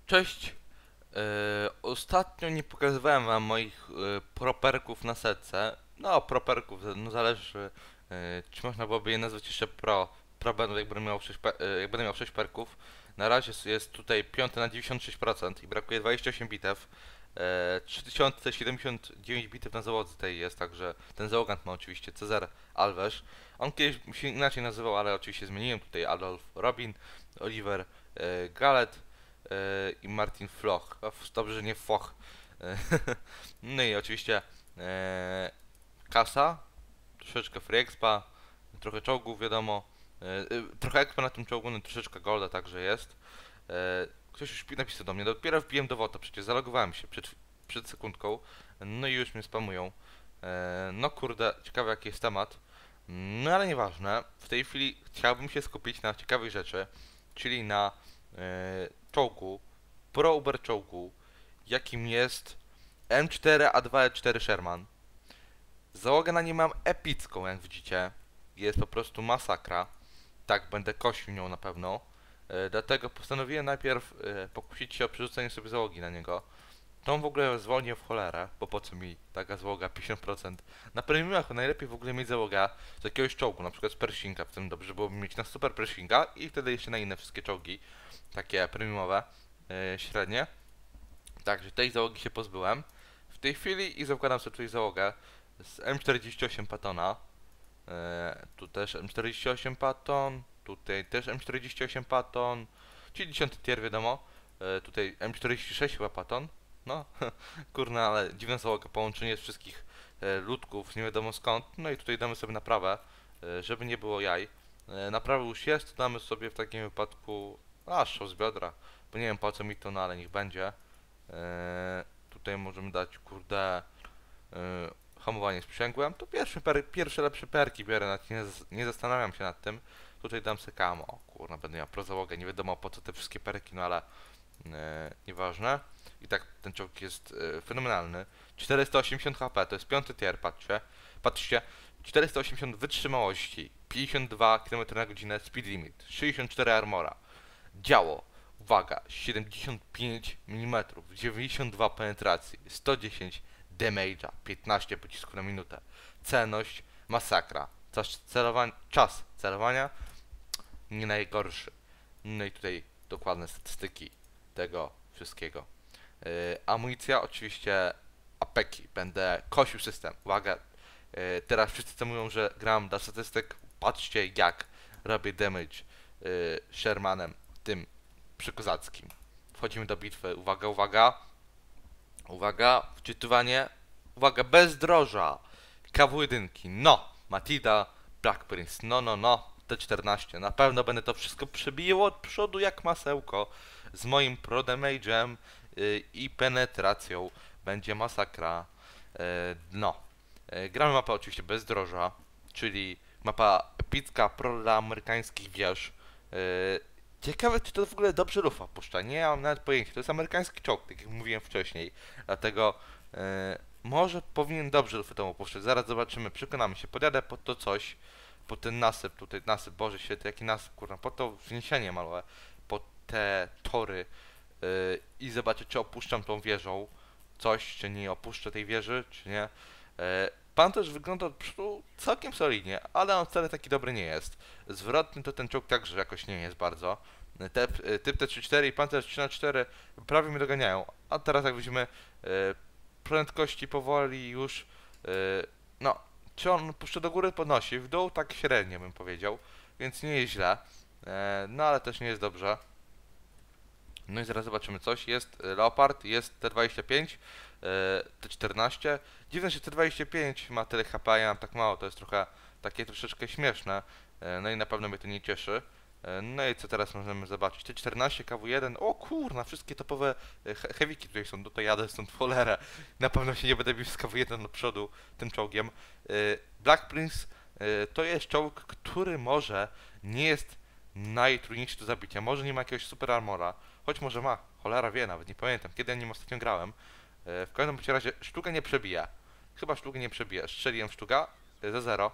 Cześć. Ostatnio nie pokazywałem wam moich properków na setce. No, properków, no zależy, czy można byłoby je nazwać jeszcze pro. Pro będą, jak będę miał 6, jak będę miał 6 perków. Na razie jest tutaj 5 na 96% i brakuje 28 bitew. 3079 bitew na załodze tej jest, także ten załogant ma oczywiście Cezar Alves. On kiedyś się inaczej nazywał, ale oczywiście zmieniłem tutaj Adolf Robin, Oliver Gallet i Martin Floch. Dobrze, że nie Foch. No i oczywiście kasa, troszeczkę free expa, trochę czołgów wiadomo, trochę expa na tym czołgu, no troszeczkę golda także jest. Ktoś już napisał do mnie, dopiero wbiłem do WOTA, przecież zalogowałem się przed sekundką, no i już mnie spamują. No kurde, ciekawy jaki jest temat. No ale nieważne, w tej chwili chciałbym się skupić na ciekawej rzeczy, czyli na czołgu, Pro Uber czołgu, jakim jest M4A2E4 Sherman. Załogę na nim mam epicką, jak widzicie. Jest po prostu masakra. Tak, będę kosił nią na pewno. Dlatego postanowiłem najpierw pokusić się o przerzucenie sobie załogi na niego. Tą w ogóle zwolnię w cholerę, bo po co mi taka załoga 50%. Na premiumach najlepiej w ogóle mieć załoga z jakiegoś czołgu, na przykład z Pershinga, w tym dobrze byłoby mieć na super Pershinga i wtedy jeszcze na inne wszystkie czołgi, takie premiumowe, średnie. Także tej załogi się pozbyłem. W tej chwili i zakładam sobie tutaj załogę z M48 Pattona. Tu też M48 Patton, tutaj też M48 Patton, czyli 10 tier wiadomo. Tutaj M46 chyba Patton. No, kurna, ale dziwna załoga, połączenie z wszystkich ludków, nie wiadomo skąd. No i tutaj damy sobie naprawę, żeby nie było jaj. Naprawa już jest, to damy sobie w takim wypadku strzał z biodra, bo nie wiem po co mi to, no ale niech będzie. Tutaj możemy dać, kurde, hamowanie sprzęgłem. To pierwsze lepsze perki biorę, nawet nie zastanawiam się nad tym. Tutaj dam se camo, kurna, będę miał pro załogę, nie wiadomo po co te wszystkie perki, no ale nieważne. I tak ten czołg jest fenomenalny. 480 HP, to jest 5 tier, patrzcie. 480 wytrzymałości, 52 km/h speed limit, 64 armora. Działo, uwaga, 75 mm, 92 penetracji, 110 damage'a, 15 pocisków na minutę. Celność, masakra. Czas celowania nie najgorszy. No i tutaj dokładne statystyki tego wszystkiego. Amunicja, oczywiście apeki. Będę kosił system. Uwaga, teraz wszyscy co mówią, że gram dla statystyk. Patrzcie jak robię damage Shermanem tym przykozackim. Wchodzimy do bitwy. Uwaga, uwaga. Uwaga, wczytywanie. Uwaga, bezdroża. KW1. No. Matida, Black Prince. No. T14. Na pewno będę to wszystko przebiło od przodu jak masełko. Z moim pro damage'em i penetracją. Będzie masakra. No. Gramy mapę oczywiście bezdroża, czyli mapa epicka pro dla amerykańskich wież. Ciekawe, czy to w ogóle dobrze lufa puszcza. Nie mam nawet pojęcia. To jest amerykański czołg, tak jak mówiłem wcześniej. Dlatego może powinien dobrze lufę temu puszczać. Zaraz zobaczymy, przekonamy się. Podjadę pod to coś, pod ten nasyp, tutaj nasyp, Boże święty, jaki nasyp, kurwa, pod to wzniesienie małe, pod te tory i zobaczę, czy opuszczam tą wieżą coś, czy nie opuszczę tej wieży, czy nie. Pan też wygląda od przodu całkiem solidnie, ale on wcale taki dobry nie jest. Zwrotny to ten czołg także jakoś nie jest bardzo. Typ T34 i Panzer 3x4 prawie mnie doganiają. A teraz jak weźmiemy prędkości powoli już, no, czy on puszcza do góry podnosi, w dół tak średnio bym powiedział, więc nie jest źle, no ale też nie jest dobrze. No i zaraz zobaczymy coś, jest Leopard, jest T25, T14. Dziwne, że T25 ma tyle HP, a ja mam tak mało, to jest trochę takie troszeczkę śmieszne. No i na pewno mnie to nie cieszy. No i co teraz możemy zobaczyć? T14, KW1, o kurna, wszystkie topowe heaviki tutaj są, tutaj jadę stąd w cholerę. Na pewno się nie będę bił z KW1 do przodu tym czołgiem. Black Prince to jest czołg, który może nie jest najtrudniejszy do zabicia, może nie ma jakiegoś super armora, choć może ma, cholera wie, nawet nie pamiętam, kiedy ja nim ostatnio grałem. W każdym razie sztuka nie przebija. Chyba sztukę nie przebija. Strzeliłem w sztuka za 0.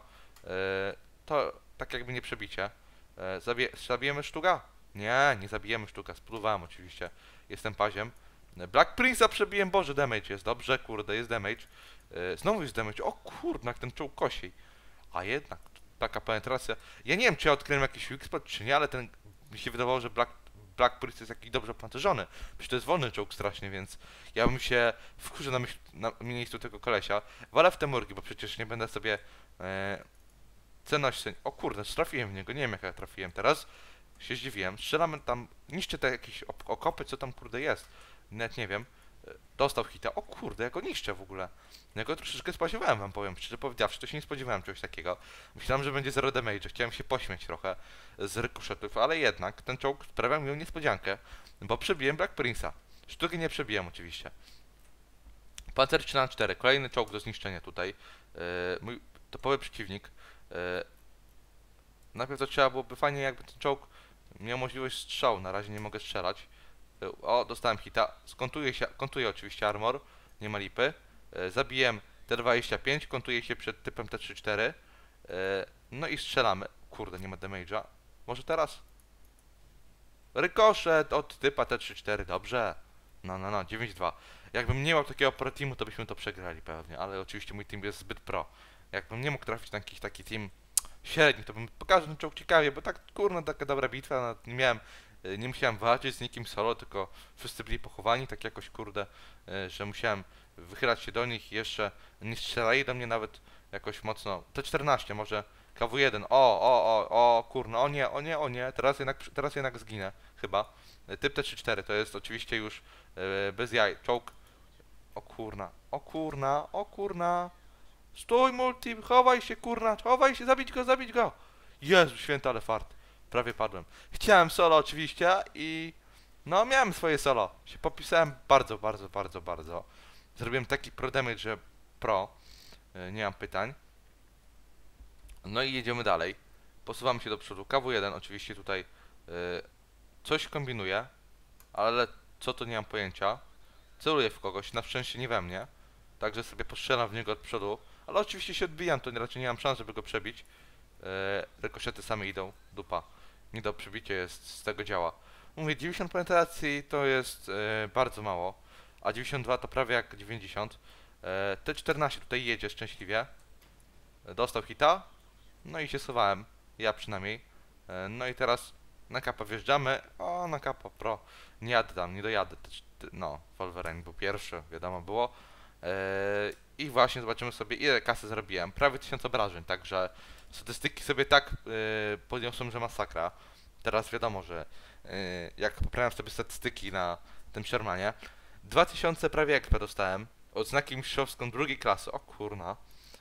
To tak jakby nie przebicie. Zabijemy sztuka? Nie, nie zabijemy sztuka. Spróbowałem oczywiście. jestem paziem. Black Prince'a przebiłem, boże, damage jest, dobrze, kurde, jest damage. Znowu jest damage, o kurde, jak ten czołg kosiej. A jednak, taka penetracja. Ja nie wiem, czy ja odkryłem jakiś weak spot, czy nie, ale ten, mi się wydawało, że Black Prince jest jakiś dobrze pancerzony. Przecież to jest wolny czołg strasznie, więc ja bym się wkurzył na miejscu tego kolesia. Wolę w te murki, bo przecież nie będę sobie cenność... O kurde, trafiłem w niego, nie wiem jak ja trafiłem teraz. Się zdziwiłem. Strzelamy tam, niszczę te jakieś okopy, co tam kurde jest. Nawet nie wiem. Dostał hita. O kurde, ja go niszczę w ogóle. Ja go troszeczkę spodziewałem, wam powiem. Szczerze powiedziawszy, to się nie spodziewałem czegoś takiego. Myślałem, że będzie zero damage. Chciałem się pośmiać trochę z rykoszetów, ale jednak ten czołg sprawiał mi niespodziankę, bo przebiłem Black Prince'a. Sztuki nie przebiłem oczywiście. Panzer 3 na 4, kolejny czołg do zniszczenia tutaj. Mój topowy przeciwnik. Najpierw to trzeba byłoby fajnie, jakby ten czołg miał możliwość strzału. Na razie nie mogę strzelać. O, dostałem hita. Kontuję oczywiście armor. Nie ma lipy. Zabiłem T25, kontuję się przed typem T34. No i strzelamy. Kurde, nie ma damage'a. Może teraz? Rykoszet od typa T34, dobrze. No, 9-2. Jakbym nie miał takiego pro teamu, to byśmy to przegrali pewnie, ale oczywiście mój team jest zbyt pro. Jakbym nie mógł trafić na jakiś taki team średni, to bym pokazał ten czołg ciekawie, bo tak kurna taka dobra bitwa, no, nie musiałem walczyć z nikim solo, tylko wszyscy byli pochowani, tak jakoś kurde, że musiałem wychylać się do nich i jeszcze nie strzelali do mnie nawet jakoś mocno. T14 może KW1, o kurna, o nie, teraz jednak zginę, chyba. Typ T34 to jest oczywiście już bez jaj, czołg. O kurna. Stój multi, chowaj się kurna, chowaj się, zabić go. Jezu święty, ale fart. Prawie padłem. Chciałem solo oczywiście i no miałem swoje solo. Się popisałem bardzo. Zrobiłem taki pro damage, że pro. Nie mam pytań. No i jedziemy dalej. Posuwamy się do przodu. KW1 oczywiście tutaj coś kombinuje, ale co to nie mam pojęcia. Celuję w kogoś, na szczęście nie we mnie. Także sobie postrzelam w niego od przodu. Ale oczywiście się odbijam, to raczej nie mam szans, żeby go przebić. Rykoszety same idą, dupa. Nie do przebicia jest, z tego działa. Mówię, 90 penetracji to jest bardzo mało, a 92 to prawie jak 90. T14 tutaj jedzie szczęśliwie. Dostał hita, no i się schowałem, ja przynajmniej. No i teraz na kapa wjeżdżamy. O, na kapa pro. Nie jadę tam, nie dojadę. No, Wolverine był pierwszy, wiadomo było. I właśnie zobaczymy sobie, ile kasy zrobiłem. Prawie 1000 obrażeń, także statystyki sobie tak podniosłem, że masakra. Teraz wiadomo, że jak poprawiam sobie statystyki na tym Shermanie, 2000 prawie XP dostałem, odznakę mistrzowską drugiej klasy, o kurna.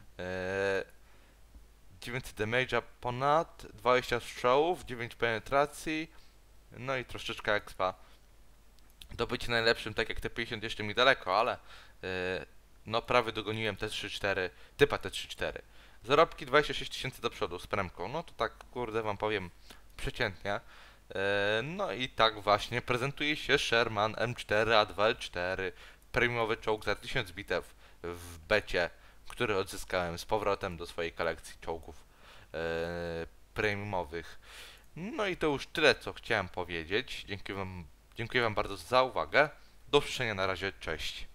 900 damage'a ponad, 20 strzałów, 9 penetracji, no i troszeczkę expa. Do bycia najlepszym, tak jak te 50 jeszcze mi daleko, ale no prawie dogoniłem T34, typa T34. Zarobki 26 000 do przodu z premką, no to tak kurde wam powiem przeciętnie. No i tak właśnie prezentuje się Sherman M4A2L4, premiumowy czołg za 1000 bitew w becie, który odzyskałem z powrotem do swojej kolekcji czołgów premiumowych. No i to już tyle, co chciałem powiedzieć. Dziękuję wam bardzo za uwagę. Do usłyszenia, na razie, cześć.